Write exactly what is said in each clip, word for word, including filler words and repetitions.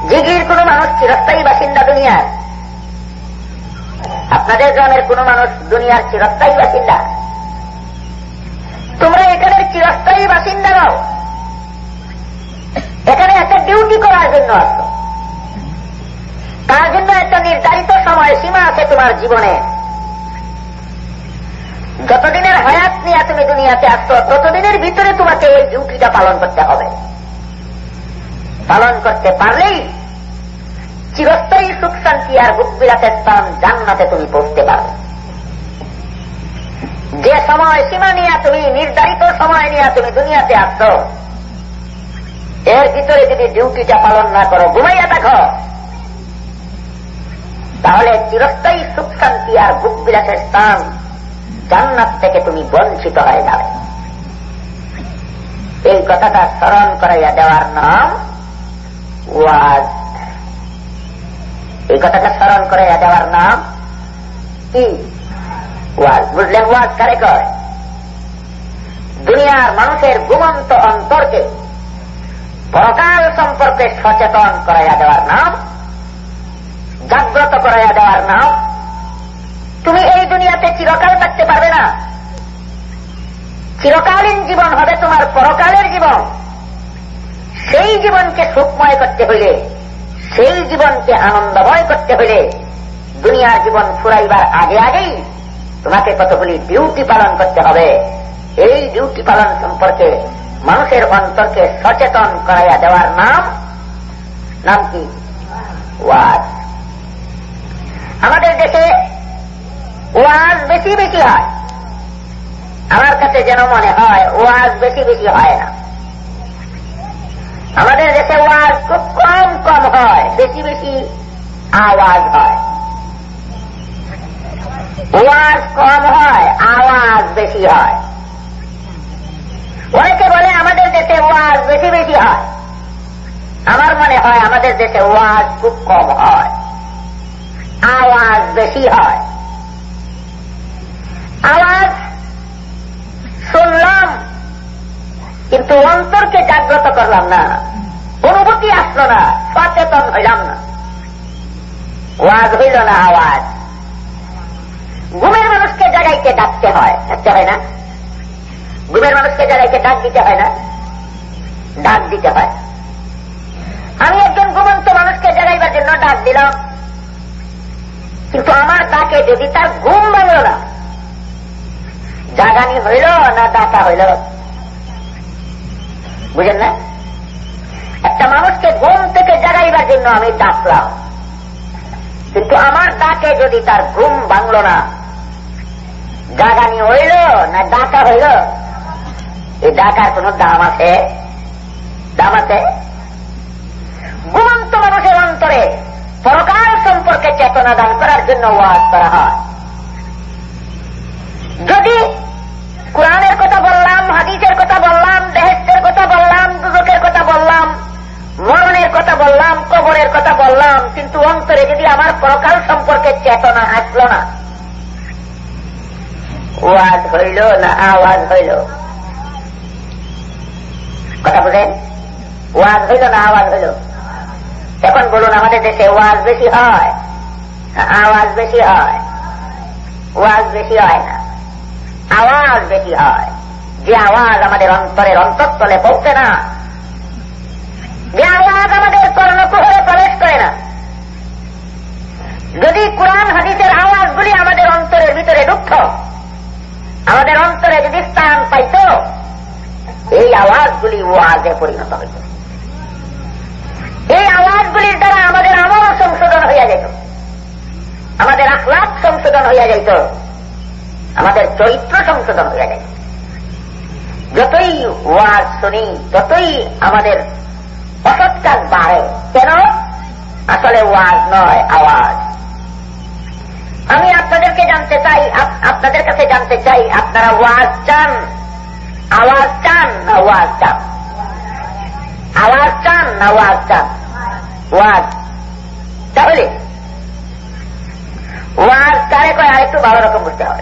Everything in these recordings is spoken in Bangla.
জিগির কোন মানুষ চিরস্থায়ী বাসিন্দা দুনিয়ার? আপনাদের গ্রামের কোন মানুষ দুনিয়ার চিরস্থায়ী বাসিন্দা? তোমরা এখানের চিরস্থায়ী বাসিন্দা নাও, এখানে একটা ডিউটি করার জন্য আসো, তার জন্য একটা নির্ধারিত সময় সীমা আছে তোমার জীবনে। যতদিনের হায়াত নিয়ে তুমি দুনিয়াতে আসছো ততদিনের ভিতরে তোমাকে এই ডিউটিটা পালন করতে হবে। পালন করতে পারলেই চিরস্থায়ী সুখ শান্তি আর বুকবিলাতের স্থান জান্নাতে তুমি পৌঁছতে পারবে। যে সময় সীমা নিয়ে তুমি নির্ধারিত সময় নিয়ে তুমি দুনিয়াতে আসছো, এর ভিতরে যদি ডিউটিটা পালন না করো, ঘুমাইয়া থাকো, তাহলে চিরস্থায়ী সুখ শান্তি আর বুকবিলাসের স্থান জান্নাত থেকে তুমি বঞ্চিত হয়ে যাবে। এই কথাটা স্মরণ করাইয়া দেওয়ার নাম ওয়াজ। এই কথাটা স্মরণ করাইয়া দেওয়ার নাম কি? ওয়াজ। বুঝলেন ওয়াজ কারে কয়? দুনিয়ার মানুষের ঘুমন্ত অন্তরকে পরকাল সম্পর্কে সচেতন করাইয়া দেওয়ার নাম, জাগ্রত করাইয়া দেওয়ার নাম। তুমি এই দুনিয়াতে চিরকাল থাকতে পারবে না, চিরকালীন জীবন হবে তোমার পরকালের জীবন। সেই জীবনকে সুখময় করতে হইলে, সেই জীবনকে আনন্দময় করতে হইলে দুনিয়ার জীবন ফুরাইবার আগে আগেই তোমাকে কতগুলি ডিউটি পালন করতে হবে। এই ডিউটি পালন সম্পর্কে মানুষের অন্তরকে সচেতন করাইয়া দেওয়ার নাম নাম কি? ওয়াজ। আমাদের দেশে ওয়াজ বেশি বেশি হয়, আমার কাছে যেন মনে হয় ওয়াজ বেশি বেশি হয় না। আমাদের দেশে ওয়াজ খুব কম কম হয়, বেশি বেশি আওয়াজ হয়। ওয়াজ কম হয়, আওয়াজ বেশি হয়। অনেকে বলে আমাদের দেশে ওয়াজ বেশি বেশি হয়, আমার মনে হয় আমাদের দেশে ওয়াজ খুব কম হয়, আওয়াজ বেশি হয়। আওয়াজ শুনলাম কিন্তু অন্তরকে জাগ্রত করলাম না, অনুভূতি আসলো না, সচেতন হইলাম না, ওয়াজ হইল না আওয়াজ। ঘুমের মানুষকে জাগাইতে ডাকতে হয়, ডাকতে হয় না? ঘুমের মানুষকে জাগাইতে ডাক দিতে হয় না? ডাক দিতে হয়। আমি একজন ঘুমন্ত মানুষকে জাগাইবার জন্য ডাক দিলাম, কিন্তু আমার ডাকে যদি তার ঘুম ভাঙল না, জাগানি হইল না ডাকা হইল? বুঝেন না? একটা মানুষকে ঘুম থেকে জাগাইবার জন্য আমি ডাকলাম, কিন্তু আমার ডাকে যদি তার ঘুম ভাঙল না, জাগানি হইল না ডাকা হইল? এই ডাকার কোন দাম আছে? দাম আছে? ঘুমন্ত মানুষের অন্তরে পরকাল সম্পর্কে চেতনা দান করার জন্য ওয়াজ করা হয়। যদি কোরআনের কথা বললাম, হাদিসের কথা বললাম, বেহেশতের কথা বললাম, দুজকের কথা বললাম, মরণের কথা বললাম, কবরের কথা বললাম, কিন্তু অন্তরে যদি আমার পরকাল সম্পর্কে চেতনা আসলো না, ওয়াজ হইল না আওয়াজ হইল? কথা বুঝেন? ওয়াজ হইল না আওয়াজ হইল? এখন বলুন, আমাদের দেশে ওয়াজ বেশি হয়, আওয়াজ বেশি হয়? ওয়াজ বেশি হয় না, আওয়াজ বেশি হয়। যে আওয়াজ আমাদের অন্তরের অন্তঃস্থলে পৌঁছে না, যে আওয়াজ আমাদের কর্ণকুহরে প্রবেশ করে না, যদি কোরআন হাদিসের আওয়াজগুলি আমাদের অন্তরের ভিতরে ঢুকত, আমাদের অন্তরে যদি স্থান পাইত, এই আওয়াজগুলি ওয়াজে পরিণত হইত। এই আওয়াজগুলির দ্বারা আমাদের আমল সংশোধন হইয়া যেত, আমাদের আখলাক সংশোধন হইয়া যাইত, আমাদের চরিত্র সংশোধন হইয়া যাইত। যতই ওয়াজ শুনি ততই আমাদের অসৎ কাজ বাড়ে। কেন? আসলে ওয়াজ নয়, আওয়াজ। আমি আপনাদেরকে জানতে চাই, আপনাদের কাছে জানতে চাই, আপনারা ওয়াজ চান, আওয়াজ চান না ওয়াজ চান? আওয়াজ চান না ওয়াজ চান? ওয়াজ। তাহলে ওয়াজ কারে কয় আরেকটু ভালো রকম বুঝতে হবে।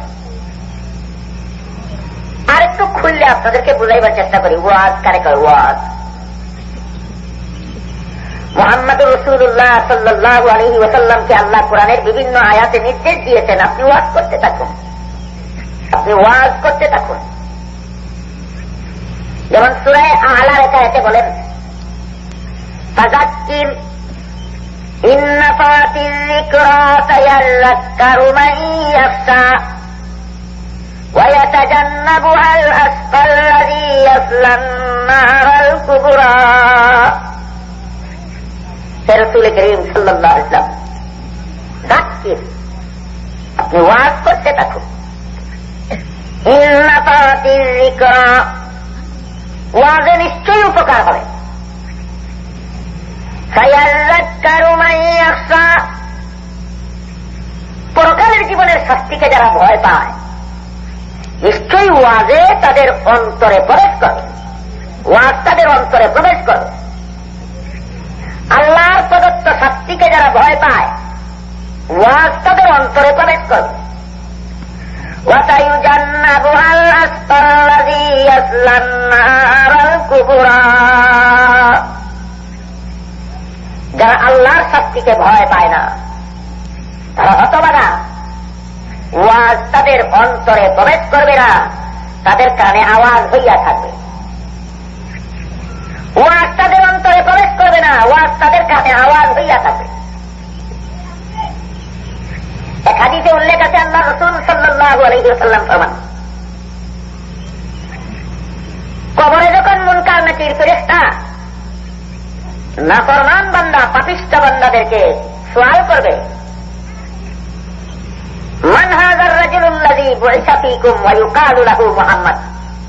আরেকটু খুললে আপনাদেরকে বুঝাইবার চেষ্টা করি, ওয়াজ কারে কয়? ওয়াজ মুহাম্মদুর রাসূলুল্লাহ সাল্লাল্লাহু আলাইহি ওয়াসাল্লামকে আল্লাহ কোরআনের বিভিন্ন আয়াতে নির্দেশ দিয়েছেন, আপনি ওয়াজ করতে থাকুন, আপনি ওয়াজ করতে থাকুন। যেমন সূরা আ'লার আয়াতে বলেন, ফাযাক্কির ইন নাফাতিয যিকরা সায়াযাক্কারু মান ইয়াখশা ওয়া ইয়াতাজান্নাবুহাল আসফাল্লাযী ইয়াসলান নারাল কুবরা। রাসূল করিম সাল্লাল্লাহু আলাইহি ওয়াসাল্লাম যাক্কির, আপনি ওয়াজ করতে থাকুন। ইন নাফাতিয যিকরা, ওয়াজে নিশ্চয়ই উপকার হবে। সায়াযাক্কারু মান ইয়াখশা, পরকালের জীবনের শাস্তিকে যারা ভয় পায় নিশ্চয়ই ওয়াজে তাদের অন্তরে প্রবেশ করবে, ওয়াজ তাদের অন্তরে প্রবেশ করবে। আল্লাহর প্রদত্ত শাস্তিকে যারা ভয় পায় ওয়াজ তাদের অন্তরে প্রবেশ করবে। ওয়াতায়ুজান্নাবুহাল আসফাল্লাযী ইয়াসলান নারাল কুবরা, যারা আল্লাহর শাস্তিকে ভয় পায় না তারা হতভাগা, ওয়াজ তাদের অন্তরে প্রবেশ করবে না, তাদের কানে আওয়াজ হইয়া থাকবে। ওয়াজ তাদের অন্তরে প্রবেশ করবে না, ওয়াজ তাদের কানে আওয়াজ হইয়া থাকবে। এক হাদিসে উল্লেখ আছে, আল্লাহ রাসূল সাল্লাল্লাহু আলাইহি ওয়াসাল্লাম ফরমান, কবরে যখন মুনকার নাকির ফেরেশতা নাফরমান বান্দা পাপিষ্ঠ বান্দাদেরকে সওয়াল করবে, মান হাযার রাজুলুল্লাযী বুইসা ফীকুম ওয়া ইউকালু লাহু মুহাম্মদ,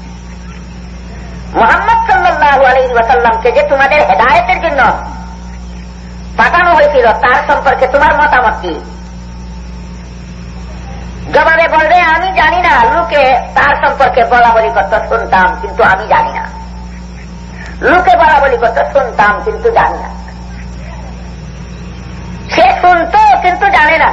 মুহাম্মদ সাল্লাল্লাহু আলাইহি ওয়াসাল্লামকে যে তোমাদের হেদায়েতের জন্য পাঠানো হয়েছিল তার সম্পর্কে তোমার মতামত কি? জবাবে বলবে, আমি জানি না। লোকে তার সম্পর্কে বলা বলি করতে শুনতাম কিন্তু আমি জানি না, লোকে বলা বলি করতে শুনতাম কিন্তু জানি না। সে শুনত কিন্তু জানে না,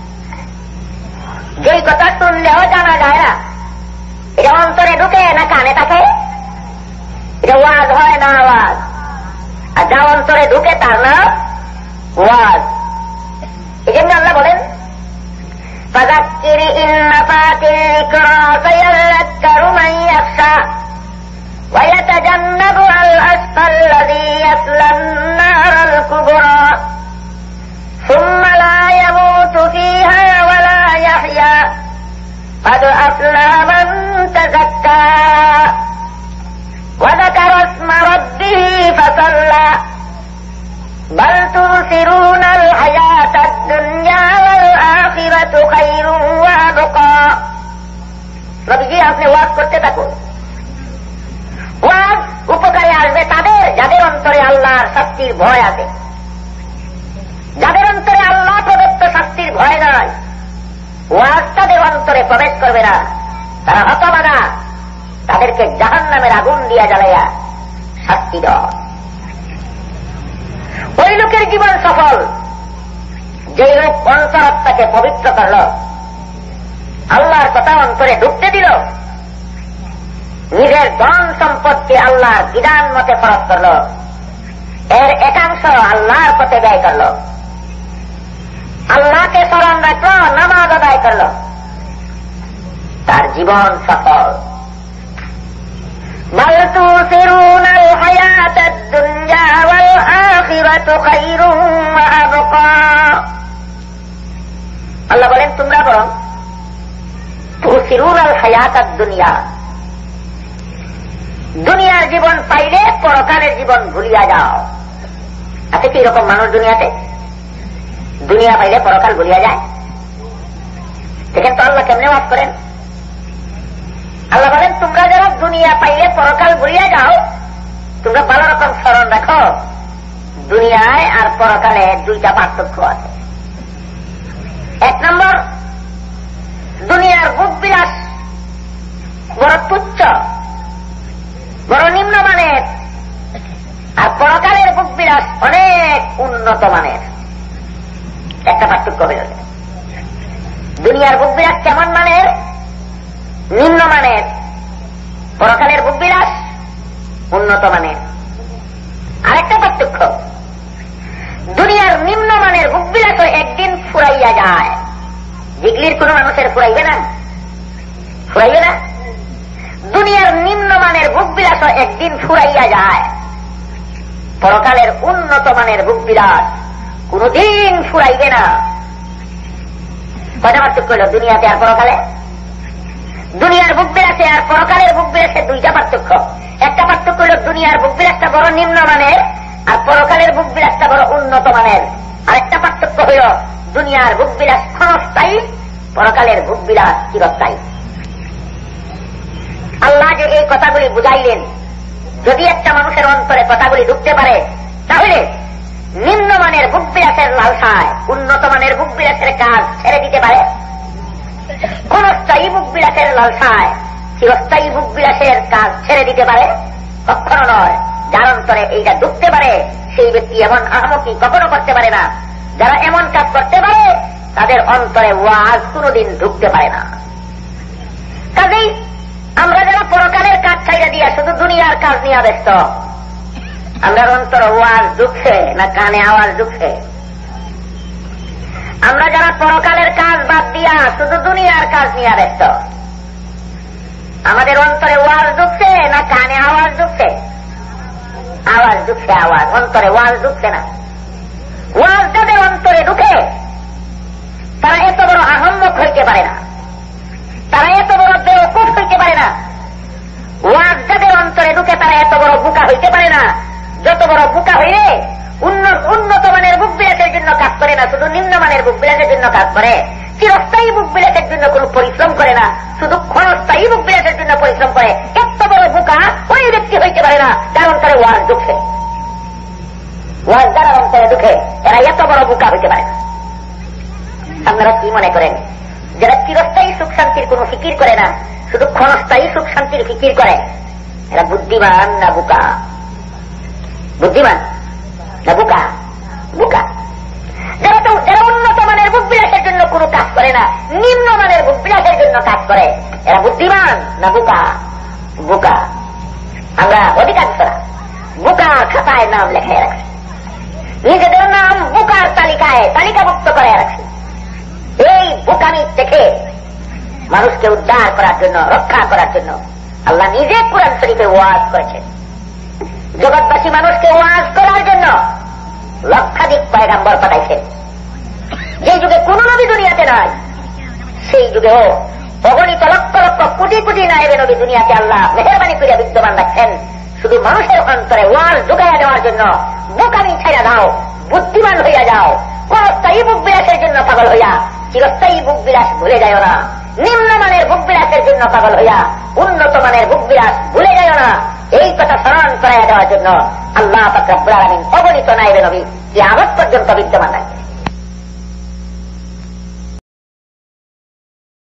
যেই কথা শুনলেও জানা যায় না, এটা অন্তরে ঢুকে না কানে থাকে, এটা ওয়াজ হয় না আওয়াজ। আর যা অন্তরে ঢুকে তার নাম ওয়াজ। এই জন্য আল্লাহ বলেন, ফাযাক্কির ইন নাফাতিয যিকরা সায়াযাক্কারু মান ইয়াখশা ওয়া ইয়াতাজান্নাবুহাল আসফাল্লাযী ইয়াসলান নারাল কুবরা সুম্মা লা ইয়ামুতু ফীহা ওয়া লা ইয়াহইয়া قد أفلح من تزكى وذكر اسم ربه فصلى بل تؤثرون الحياة الدنيا والآخرة خير وأبقى। নবীজি আপনি ওয়াজ করতে থাকুন, ওয়াজ উপকারে আসবে তাদের যাদের অন্তরে আল্লাহর শাস্তির ভয় আছে। যাদের অন্তরে আল্লাহ প্রদত্ত শাস্তির ভয় নয়, ওয়াজ তাদের অন্তরে প্রবেশ করবে না, তারা হতভাগা, তাদেরকে জাহান্নামের আগুন দিয়া জ্বালাইয়া শাস্তি দেওয়া। ওই লোকের জীবন সফল যে লোক অন্তরাত্মাকে পবিত্র করল, আল্লাহর কথা অন্তরে ঢুকতে দিল, নিজের ধন সম্পদকে আল্লাহর বিধান মতে খরচ করল, এর একাংশ আল্লাহর পথে ব্যয় করল, আল্লাহকে স্মরণ রাখল, নামাজ আদায় করল, তার জীবন সফল। বাল তুসিরুনাল হায়াতাদ দুনিয়া ওয়াল আখিরাতু খায়রুম ওয়া আবকা। আল্লাহ বলেন, তোমরা বরং তুসিরুনাল হায়াতাদ দুনিয়া, দুনিয়ার জীবন পাইলে পরকালের জীবন ভুলিয়া যাও। আছে কি এরকম মানুষ দুনিয়াতে? দুনিয়া পাইলে পরকাল ভুলিয়া যায়। দেখেন তো আল্লাহ কেমনে ওয়াজ করেন। আল্লাহ বলেন, তোমরা যারা দুনিয়া পাইলে পরকাল ভুলিয়া যাও, তোমরা ভালো রকম স্মরণ রাখো, দুনিয়ায় আর পরকালে দুইটা পার্থক্য আছে। এক নম্বর, দুনিয়ার ভোগ বিলাস বড় তুচ্ছ, বড় নিম্নমানের, আর পরকালের ভোগ বিলাস অনেক উন্নত মানের। একটা পার্থক্য হয়ে গেছে। দুনিয়ার ভোগ বিলাস কেমন মানের? নিম্নমানের। পরকালের ভোগ বিলাস উন্নত মানের। আরেকটা পার্থক্য, পৃথিবীর কোন মানুষের ফুরাইবে না? ফুরাইবে না? দুনিয়ার নিম্নমানের ভোগ বিলাস একদিন ফুরাইয়া যায়, পরকালের উন্নত মানের ভোগ বিলাস কোনদিন ফুরাইবে না। কয়টা পার্থক্য হল দুনিয়াতে আর পরকালে? দুনিয়ার ভোগ বিলাসে আর পরকালের ভোগ বিলাসে দুইটা পার্থক্য। একটা পার্থক্য হল দুনিয়ার ভোগ বিলাসটা বড় নিম্নমানের আর পরকালের ভোগ বিলাসটা বড় উন্নত মানের। আরেকটা পার্থক্য হল দুনিয়ার ভোগ বিলাস ক্ষণস্থায়ী, পরকালের ভোগ বিলাস চিরস্থায়ী। আল্লাহ যে এই কথাগুলি বুঝাইলেন, যদি একটা মানুষের অন্তরে কথাগুলি ঢুকতে পারে তাহলে নিম্নমানের ভোগ বিলাসের লালসায় উন্নত মানের ভোগ বিলাসের কাজ ছেড়ে দিতে পারে। ক্ষণস্থায়ী ভোগ বিলাসের লালসায় চিরস্থায়ী ভোগ বিলাসের কাজ ছেড়ে দিতে পারে? কখনো নয়। যার অন্তরে এইটা ঢুকতে পারে সেই ব্যক্তি এমন আহমকি কখনো করতে পারে না। যারা এমন কাজ করতে পারে তাদের অন্তরে ওয়াজ কোনদিন ঢুকতে পারে না। কাজেই আমরা যারা পরকালের কাজ ছাইড়া দিয়া শুধু দুনিয়ার কাজ নিয়ে ব্যস্ত, আমরা অন্তর ওয়াজ ঢুকছে না কানে আওয়াজ ঢুকছে? আমরা যারা পরকালের কাজ বাদ দিয়া শুধু দুনিয়ার কাজ নিয়ে ব্যস্ত, আমাদের অন্তরে ওয়াজ ঢুকছে না কানে আওয়াজ ঢুকছে? আওয়াজ ঢুকছে, আওয়াজ। অন্তরে ওয়াজ ঢুকছে না। ওয়াজ যাদের অন্তরে ঢুকে তারা এত বড় আহম্মক হইতে পারে না, তারা এত বড় বেওকুফ হইতে পারে না। ওয়াজ যাদের অন্তরে ঢুকে তারা এত বড় বোকা হইতে পারে না। যত বড় বোকা হইলে উন্নত মানের বুক বিলাসের জন্য কাজ করে না, শুধু নিম্নমানের বুক বিলাসের জন্য কাজ করে। চিরস্থায়ী বুক বিলাসের জন্য কোন পরিশ্রম করে না, শুধু ক্ষণস্থায়ী বুক বিলাসের জন্য পরিশ্রম করে। এত বড় বোকা ওই ব্যক্তি হইতে পারে না যার অন্তরে ওয়াজ ঢুকছে। ওয়াজ যারা অন্তরে ঢুকে এরা এত বড় বোকা হইতে পারে না। আপনারা কি মনে করেন যারা চিরস্থায়ী সুখ শান্তির কোন ফিকির করে না, শুধু ক্ষণস্থায়ী সুখ শান্তির ফিকির করে, এরা বুদ্ধিমান না বোকা? বুদ্ধিমান না বোকা? বোকা। যারা তো যারা উন্নত মানের বুক বিলাসের জন্য কোন কাজ করে না, নিম্নমানের বুক বিলাসের জন্য কাজ করে, এরা বুদ্ধিমান না বোকা? বোকা। আমরা অধিকাংশরা বোকা খাতায় নাম লেখে রাখছি, নিজেদের নাম বোকার তালিকায় তালিকাভুক্ত করে রাখছি। এই বোকামি থেকে মানুষকে উদ্ধার করার জন্য, রক্ষা করার জন্য আল্লাহ নিজে কুরআন শরীফে ওয়াজ করেছেন। জগৎবাসী মানুষকে ওয়াজ করার জন্য লক্ষাধিক পয়গাম্বর পাঠাইছেন। যে যুগে কোন নবী দুনিয়াতে নয়, সেই যুগেও অগণিত লক্ষ লক্ষ কোটি কোটি নায়েবে নবী দুনিয়াতে আল্লাহ মেহেরবানি করে বিদ্যমান রাখছেন, শুধু মানুষের অন্তরে ওয়াজ ঢুকাইয়া দেওয়ার জন্য। বোকামি ছেড়ে দাও, বুদ্ধিমান হইয়া যাও। ক্ষণস্থায়ী বুক বিলাসের জন্য পাগল হইয়া চিরস্থায়ী বুক বিলাস ভুলে যায় না। নিম্নমানের বুক বিলাসের জন্য পাগল হইয়া উন্নত মানের বুক বিলাস ভুলে যায় না। এই কথা স্মরণ করাইয়া দেওয়ার জন্য আল্লাহ পাক রব্বুল আলামিন অগণিত নায়েবে নবী কিয়ামত পর্যন্ত বিদ্যমান রাখবেন।